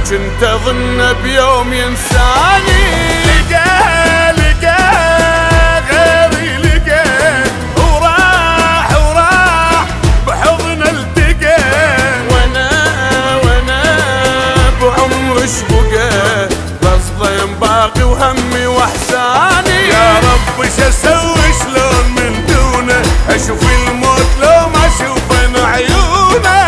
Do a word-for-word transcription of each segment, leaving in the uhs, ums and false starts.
كنت اظن بيوم ينساني. لقى لقى غيري لقى وراح وراح بحضن التقى، وانا وانا بعمر شبقى بصدم باقي وهمي واحزاني. يا رب ش اسوي شلون من دونه اشوف الموت لو ما اشوف انا عيونه.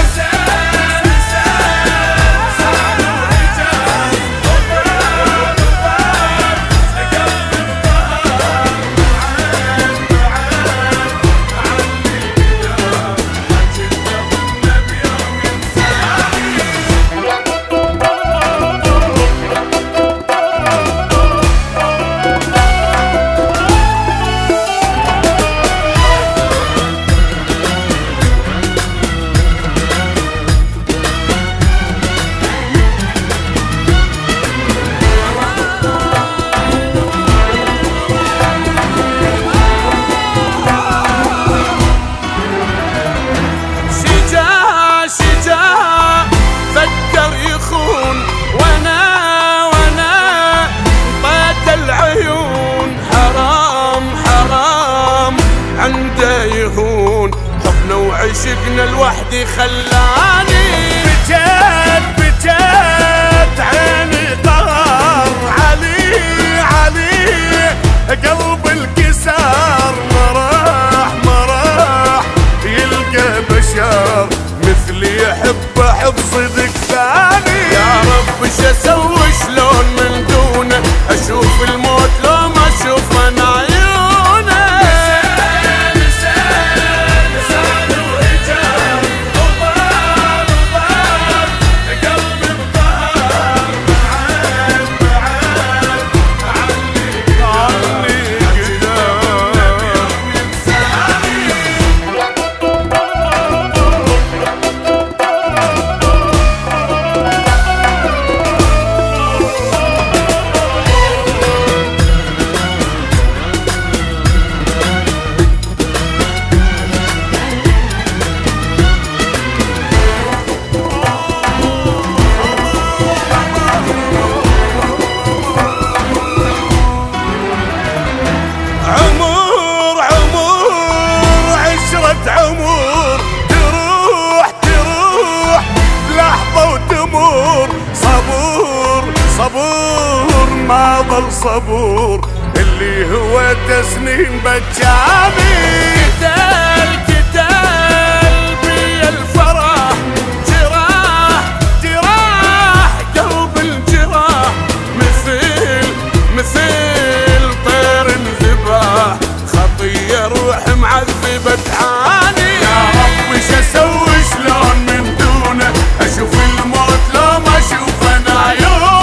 عشقنا لوحدي خلاني. بجد بجد عيني طار علي علي قلب الكسار، ما راح ما راح يلقى بشر مثلي يحب حب صدق ثاني. يا رب ش اسوي شلون من دونه اشوف الموت لو ما اشوف انا عيونه. صبور ما ظل صبور اللي هو تسنين بجاني. كتل كتل بي الفرح جراح جراح قلب الجراح مثل مثل طير انذبح خطية روح معذبة تعاني. يا رب ش اسوي شلون من دونه اشوف الموت لو ما اشوف انا عيونه.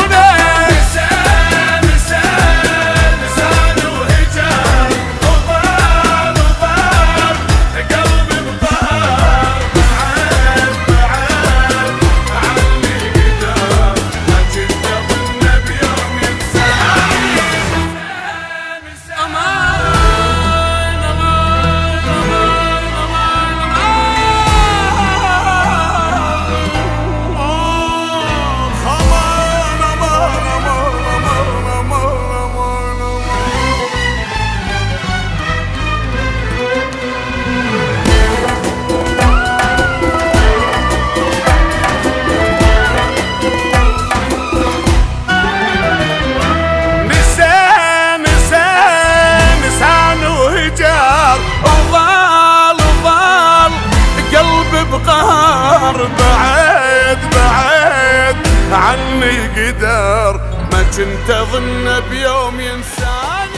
بعد بعد عني قدر ما كنت اظن بيوم ينساني.